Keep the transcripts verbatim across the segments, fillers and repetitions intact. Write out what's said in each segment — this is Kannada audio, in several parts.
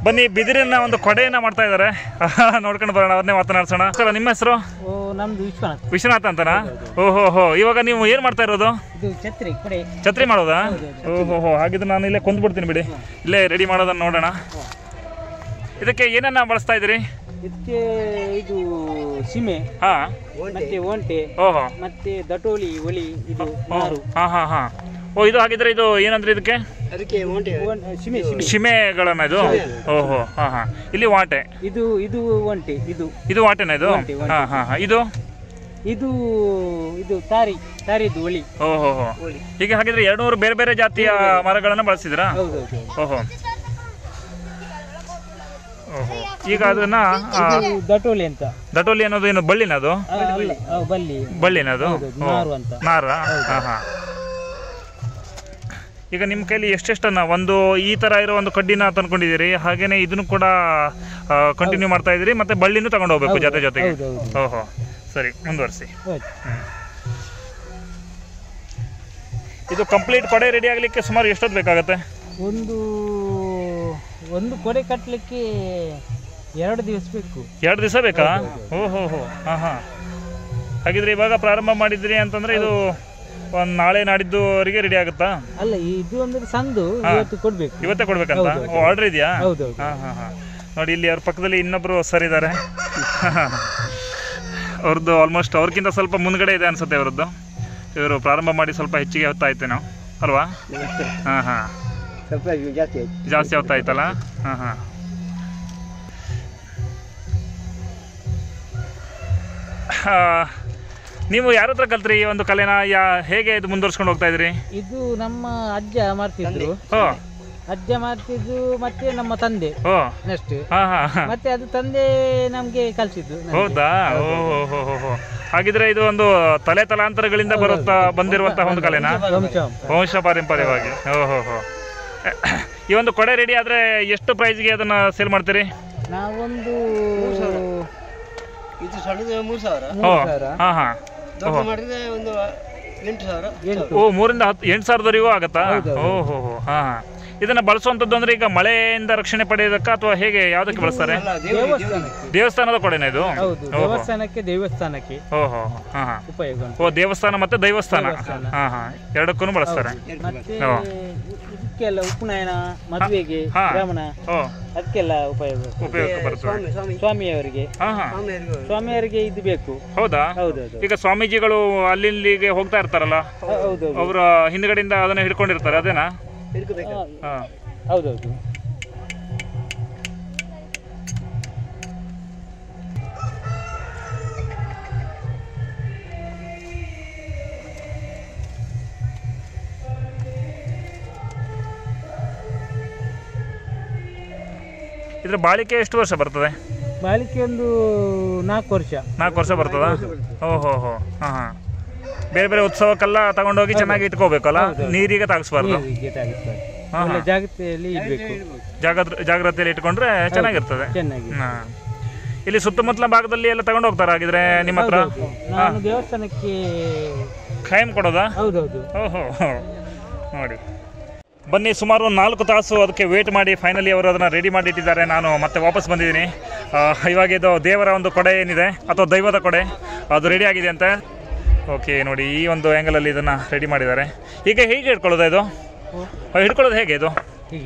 ಬನ್ನಿ ಬಿದಿರಿನ ಒಂದು ಕೊಡೆಯನ್ನ ಮಾಡ್ತಾ ಇದ್ದಾರೆ, ನೋಡ್ಕೊಂಡು ಬರೋಣ, ಅವ್ರನ್ನೇ ಮಾತನಾಡ್ಸೋಣ. ಸರ್ ನಿಮ್ಮ ಹೆಸರು? ನಮ್ದು ವಿಶ್ವನಾಥ್. ವಿಶ್ವನಾಥ್ ಅಂತನಾ? ಓಹೋ ಹೋ. ಇವಾಗ ನೀವು ಏನ್ ಮಾಡ್ತಾ ಇರೋದು? ಛತ್ರಿ ಕೊಡೆ. ಛತ್ರಿ ಮಾಡೋದಾ? ಓಹೋ ಹೋ. ಹಾಗಿದ್ರೆ ನಾನು ಇಲ್ಲೇ ಕೊಂದ್ಬಿಡ್ತೀನಿ ಬಿಡಿ, ಇಲ್ಲೇ ರೆಡಿ ಮಾಡೋದನ್ನ ನೋಡೋಣ. ಇದಕ್ಕೆ ಏನನ್ನ ಬಳಸ್ತಾ ಇದ್ದೀರಿ? ಇದಕ್ಕೆ ಇದು ಸೀಮೆ, ಹಾ, ಮತ್ತೆ ಒಂಟೆ, ಓಹೋ, ಮತ್ತೆ ದಟೋಲಿ, ಒಳಿ, ಇದು ನಾರು. ಹಾ ಹಾ ಹಾ. ಓ, ಇದು ಹಾಗಿದ್ರೆ ಇದು ಏನಂದ್ರೆ ಇದಕ್ಕೆ ಅದಕ್ಕೆ ಒಂಟೆ, ಸೀಮೆ, ಶಿಮೆಗಳನ್ನ ಇದು? ಓಹೋ, ಹಾ ಹಾ. ಇಲ್ಲಿ ವಾಟೆ, ಇದು ಇದು ಒಂಟೆ, ಇದು ಇದು ವಾಟೆನ ಇದು? ಹಾ ಹಾ ಹಾ. ಇದು ಇದು ಇದು ತಾರಿ, ತಾರಿದು ಒಳಿ. ಓಹೋ ಹೋ. ಹೀಗೆ ಹಾಗಿದ್ರೆ ಎರಡು ನೂರು ಬೇರೆ ಬೇರೆ ಜಾತಿಯ ಮರಗಳನ್ನ ಬಳಸಿದ್ರಾ? ಓಹೋ ಓಹೋ. ಈಗ ಅದನ್ನ ದಟೋಲಿ ಅಂತ. ದಟೋಲಿ ಅನ್ನೋದು ಏನು ಬಳ್ಳಿನದು? ಬಳ್ಳಿ, ಬಳ್ಳಿನದು ನಾರು ಅಂತ. ನಾರ? ಹಾ ಹಾ. ಈಗ ನಿಮ್ಮ ಕೈಲಿ ಎಷ್ಟೆಷ್ಟನ್ನ ಒಂದು ಈ ತರ ಇರೋ ಒಂದು ಕಡ್ಡಿನ ತಂದ್ಕೊಂಡಿದ್ದೀರಿ, ಹಾಗೇನೆ ಇದನ್ನು ಕೂಡ ಕಂಟಿನ್ಯೂ ಮಾಡ್ತಾ ಇದ್ದೀರಿ, ಮತ್ತೆ ಬಳ್ಳಿನೂ ತಗೊಂಡು ಹೋಗ್ಬೇಕು ಜೊತೆ ಜೊತೆಗೆ? ಓಹೋ, ಸರಿ, ಮುಂದುವರಿಸಿ. ಇದು ಕಂಪ್ಲೀಟ್ ಕೊಡೆ ರೆಡಿ ಆಗ್ಲಿಕ್ಕೆ ಸುಮಾರು ಎಷ್ಟೊತ್ತು ಬೇಕಾಗತ್ತೆ? ಒಂದು ಒಂದು ಕೊಡೆ ಕಟ್ಟಲಿಕ್ಕೆ ಎರಡು ದಿವಸ ಬೇಕು. ಎರಡು ದಿವಸ ಬೇಕಾ? ಓಹೋ ಹೋ. ಹಾ ಹಾ. ಹಾಗಿದ್ರೆ ಇವಾಗ ಪ್ರಾರಂಭ ಮಾಡಿದ್ರಿ ಅಂತಂದ್ರೆ ಇದು ಒಂದು ನಾಳೆ ನಾಡಿದ್ದುವರೆಗೆ ರೆಡಿ ಆಗುತ್ತಾ? ಅಲ್ಲ, ಇದು ಅಂದ್ರೆ ಸಂದು ಇವತ್ತು ಕೊಡ್ಬೇಕು. ಇವತ್ತೇ ಕೊಡ್ಬೇಕಂತ ಆರ್ಡರ್ ಇದೆಯಾ? ಹೌದು. ಹಾ ಹಾ ಹಾ. ನೋಡಿ ಇಲ್ಲಿ ಅವ್ರ ಪಕ್ಕದಲ್ಲಿ ಇನ್ನೊಬ್ರು ಸರ್ ಇದ್ದಾರೆ, ಅವ್ರದ್ದು ಆಲ್ಮೋಸ್ಟ್ ಅವ್ರಿಗಿಂತ ಸ್ವಲ್ಪ ಮುಂದ್ಗಡೆ ಇದೆ ಅನ್ಸುತ್ತೆ ಅವರದ್ದು. ಇವರು ಪ್ರಾರಂಭ ಮಾಡಿ ಸ್ವಲ್ಪ ಹೆಚ್ಚಿಗೆ ಹೊತ್ತಾಯ್ತೇನೋ ಅಲ್ವಾ? ಹಾ ಹಾ. ಸ್ವಲ್ಪ ಜಾಸ್ತಿ ಜಾಸ್ತಿ ಹೊತ್ತಾಯ್ತಲ್ಲ? ಹಾ ಹಾ. ನೀವು ಯಾರ ಹತ್ರ ಕಲ್ತ್ರಿ ಈ ಒಂದು ಕಲೆನ? ಯಾ ಹೇಗೆ ಇದು ಮುಂದುವರ್ಸ್ಕೊಂಡು ಹೋಗ್ತಾ ಇದ್ರಿ? ಇದು ನಮ್ಮ ಅಜ್ಜ ಮಾಡ್ತಿದ್ರು. ಓ, ಅಜ್ಜ ಮಾಡ್ತಿದ್ದು, ಮತ್ತೆ ನಮ್ಮ ತಂದೆ ಓ ನೆಕ್ಸ್ಟ್, ಹಾ ಹಾ. ಮತ್ತೆ ಅದು ತಂದೆ ನಮ್ಗೆ ಕಲ್ಸಿದ್ದು. ಹೌದಾ? ಓಹೋ ಹೋ ಹೋ. ಹಾಗಿದ್ರೆ ಇದು ಒಂದು ತಲೆ ತಲಾಂತರಗಳಿಂದ ಬರುತ್ತಾ ಬಂದಿರುವಂತಹ ಒಂದು ಕಲೆನಾ? ವಂಶ ಪಾರಂಪರ್ಯವಾಗಿ. ಓಹೋ ಹೋ. ಈ ಒಂದು ಕೊಡೆ ರೆಡಿ ಆದ್ರೆ ಎಷ್ಟು ಪ್ರೈಸ್ಗೆ ಅದನ್ನ ಸೇಲ್ ಮಾಡ್ತೀರಿ? ನಾವೊಂದು ಇದು ಸಣ್ಣದು ಮೂರು ಸಾವಿರ. ಹಾ ಹಾ. ಮಾಡಿದ್ರೆ ಒಂದು ಎಂಟು ಸಾವಿರ. ಓ, ಮೂರಿಂದ ಹತ್ತು ಎಂಟು ಸಾವಿರದವರೆಗೂ ಆಗತ್ತಾ? ಓಹೋ ಹೋ. ಹಾ ಹಾ. ಇದನ್ನ ಬಳಸುವಂತದ್ದು ಅಂದ್ರೆ ಈಗ ಮಳೆಯಿಂದ ರಕ್ಷಣೆ ಪಡೆಯೋದಕ್ಕ ಅಥವಾ ಹೇಗೆ, ಯಾವ್ದಕ್ಕೆ ಬಳಸ್ತಾರೆ? ದೇವಸ್ಥಾನದ ಕೊಡೆನ ಇದು? ದೇವಸ್ಥಾನಕ್ಕೆ ದೇವಸ್ಥಾನಕ್ಕೆ ಓಹೋ ಹಾ ಹಾ. ಉಪಯೋಗ. ಓ, ದೇವಸ್ಥಾನ ಮತ್ತೆ ದೈವಸ್ಥಾನ, ಹಾ ಹಾ, ಎರಡಕ್ಕೂ ಬಳಸ್ತಾರೆ. ಅದಕ್ಕೆಲ್ಲ ಉಪನಯನ, ಮದುವೆಗೆ, ಬ್ರಾಹ್ಮಣ, ಅದಕ್ಕೆಲ್ಲ ಉಪಯೋಗ ಉಪಯೋಗ ಬರ್ತದೆ. ಸ್ವಾಮಿಯವರಿಗೆ ಸ್ವಾಮಿಯವರಿಗೆ ಇದು ಬೇಕು. ಹೌದಾ? ಹೌದೌದು. ಈಗ ಸ್ವಾಮೀಜಿಗಳು ಅಲ್ಲಿಗೆ ಹೋಗ್ತಾ ಇರ್ತಾರಲ್ಲ, ಅವರ ಹಿಂದ್ಗಡೆಯಿಂದ ಅದನ್ನ ಹಿಡ್ಕೊಂಡಿರ್ತಾರೆ, ಅದೇನಾ? ಹೌದೌದು. ಇದ್ರ ಬಾಳಿಕೆ ಎಷ್ಟು ವರ್ಷ ಬರ್ತದೆ? ಬಾಳಿಕೆ ಒಂದು ನಾಲ್ಕು ವರ್ಷ. ನಾಲ್ಕು ವರ್ಷ ಬರ್ತದ? ಓಹೋ ಹೋ. ಹಾ ಹಾ. ಬೇರೆ ಬೇರೆ ಉತ್ಸವಕ್ಕೆಲ್ಲ ತಗೊಂಡೋಗಿ ಚೆನ್ನಾಗಿ ಇಟ್ಕೋಬೇಕಲ್ಲ, ನೀರಿಗೆ ತಾಗಿಸ್ಬಾರ್ದು. ಜಾಗ್ರತೆಯಲ್ಲಿ ಇಡಬೇಕು, ಜಾಗ್ರತೆಯಲ್ಲಿ ಇಟ್ಕೊಂಡ್ರೆ ಚೆನ್ನಾಗಿರ್ತದೆ. ಹಾ. ಇಲ್ಲಿ ಸುತ್ತಮುತ್ತಲ ಭಾಗದಲ್ಲಿ ಎಲ್ಲ ತಗೊಂಡು ಹೋಗ್ತಾರ ಹಾಗಿದ್ರೆ ನಿಮ್ಮ ಹತ್ರ? ನಾನು ದೇವಸ್ಥಾನಕ್ಕೆ ಖಾಯಂ ಕೊಡೋದಾ? ಹೌದೌದು. ಓಹೋ ನೋಡಿ, ಬನ್ನಿ. ಸುಮಾರು ಒಂದು ನಾಲ್ಕು ತಾಸು ಅದಕ್ಕೆ ವೇಟ್ ಮಾಡಿ ಫೈನಲಿ ಅವರು ಅದನ್ನು ರೆಡಿ ಮಾಡಿ ಇಟ್ಟಿದ್ದಾರೆ. ನಾನು ಮತ್ತೆ ವಾಪಸ್ ಬಂದಿದ್ದೀನಿ. ಇವಾಗ ಇದು ದೇವರ ಒಂದು ಕೊಡೆ ಏನಿದೆ ಅಥವಾ ದೈವದ ಕೊಡೆ, ಅದು ರೆಡಿ ಆಗಿದೆ ಅಂತ. ಓಕೆ ನೋಡಿ, ಈ ಒಂದು ಆ್ಯಂಗಲಲ್ಲಿ ಇದನ್ನು ರೆಡಿ ಮಾಡಿದ್ದಾರೆ. ಈಗ ಹೇಗೆ ಹಿಡ್ಕೊಳ್ಳೋದು ಇದು? ಹಿಡ್ಕೊಳ್ಳೋದು ಹೇಗೆ ಇದು?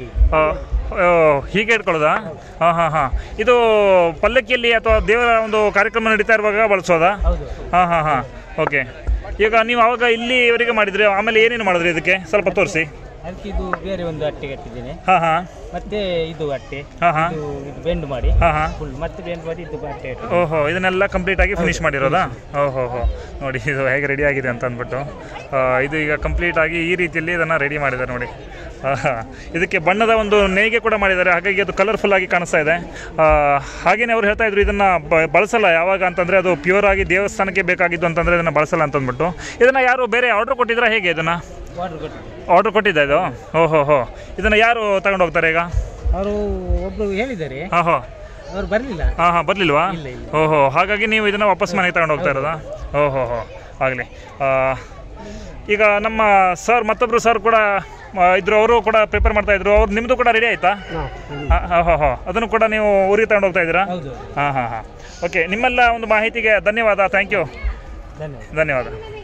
ಹೀಗೆ ಹಿಡ್ಕೊಳ್ಳೋದಾ? ಹಾಂ ಹಾಂ ಹಾಂ. ಇದು ಪಲ್ಲಕ್ಕಿಯಲ್ಲಿ ಅಥವಾ ದೇವರ ಒಂದು ಕಾರ್ಯಕ್ರಮ ನಡೀತಾ ಇರುವಾಗ ಬಳಸೋದಾ? ಹಾಂ ಹಾಂ ಹಾಂ. ಓಕೆ. ಈಗ ನೀವು ಅವಾಗ ಇಲ್ಲಿ ಇವರಿಗೆ ಮಾಡಿದ್ರಿ, ಆಮೇಲೆ ಏನೇನು ಮಾಡಿದ್ರಿ ಇದಕ್ಕೆ ಸ್ವಲ್ಪ ತೋರಿಸಿ. ಅದಕ್ಕೆ ಇದು ಬೇರೆ ಒಂದು ಅಟ್ಟೆ ಕಟ್ಟಿದ್ದೇನೆ. ಹಾ ಹಾ. ಮತ್ತೆ ಇದು ಅಟ್ಟೆ, ಹಾ ಹಾ, ಇದು ಬೆಂಡ್ ಮಾಡಿ, ಹಾ ಹಾ, ಫುಲ್ ಮತ್ತೆ ಬೆಂಡ್ ಮಾಡಿ ಇದು ಅಟ್ಟೆ. ಓಹೋ, ಇದನ್ನೆಲ್ಲ ಕಂಪ್ಲೀಟ್ ಆಗಿ ಫಿನಿಶ್ ಮಾಡಿರೋದಾ? ಓಹೋ ಹೋ. ನೋಡಿ ಇದು ಹೇಗೆ ರೆಡಿ ಆಗಿದೆ ಅಂತ ಅಂದ್ಬಿಟ್ಟು. ಇದು ಈಗ ಕಂಪ್ಲೀಟ್ ಆಗಿ ಈ ರೀತಿಯಲ್ಲಿ ಇದನ್ನು ರೆಡಿ ಮಾಡಿದ್ದಾರೆ ನೋಡಿ. ಇದಕ್ಕೆ ಬಣ್ಣದ ಒಂದು ನೇಯ್ಗೆ ಕೂಡ ಮಾಡಿದ್ದಾರೆ, ಹಾಗಾಗಿ ಅದು ಕಲರ್ಫುಲ್ ಆಗಿ ಕಾಣಿಸ್ತಾ ಇದೆ. ಹಾಗೇನೆ ಅವ್ರು ಹೇಳ್ತಾ ಇದ್ರು ಇದನ್ನು ಬಳಸಲ್ಲ ಯಾವಾಗ ಅಂತಂದರೆ, ಅದು ಪ್ಯೂರ್ ಆಗಿ ದೇವಸ್ಥಾನಕ್ಕೆ ಬೇಕಾಗಿದ್ದು ಅಂತಂದರೆ ಇದನ್ನು ಬಳಸಲ್ಲ ಅಂತಂದ್ಬಿಟ್ಟು. ಇದನ್ನು ಯಾರು ಬೇರೆ ಆರ್ಡ್ರ್ ಕೊಟ್ಟಿದ್ರೆ ಹೇಗೆ? ಇದನ್ನು ಆರ್ಡ್ರ್ ಕೊಟ್ಟಿದ್ದ ಇದು? ಓಹೋ ಹೋ. ಇದನ್ನು ಯಾರು ತಗೊಂಡು ಹೋಗ್ತಾರೆ ಈಗ? ಅವರು ಒಬ್ರು ಹೇಳಿದ್ದಾರೆ. ಹಾಂ ಹೋ, ಅವ್ರು ಬರಲಿಲ್ಲ. ಹಾಂ ಹಾಂ, ಬರಲಿಲ್ವಾ? ಓಹೋ, ಹಾಗಾಗಿ ನೀವು ಇದನ್ನು ವಾಪಸ್ ಮನೆಗೆ ತಗೊಂಡು ಹೋಗ್ತಾ ಇರೋದಾ? ಓಹೋ ಹೋ, ಆಗಲಿ. ಈಗ ನಮ್ಮ ಸರ್, ಮತ್ತೊಬ್ಬರು ಸರ್ ಕೂಡ ಇದ್ರು ಅವರು ಕೂಡ ಪ್ರಿಪೇರ್ ಮಾಡ್ತಾ ಇದ್ರು. ಅವ್ರು ನಿಮ್ಮದು ಕೂಡ ರೆಡಿ ಆಯಿತಾ? ಹಾಂ ಹಾಂ ಹಾಂ ಹಾಂ ಅದನ್ನು ಕೂಡ ನೀವು ಊರಿಗೆ ತಗೊಂಡು ಹೋಗ್ತಾ ಇದ್ದೀರಾ? ಹಾಂ ಹಾಂ ಹಾಂ ಓಕೆ. ನಿಮ್ಮೆಲ್ಲ ಒಂದು ಮಾಹಿತಿಗೆ ಧನ್ಯವಾದ. Thank you. ಧನ್ಯವಾದ.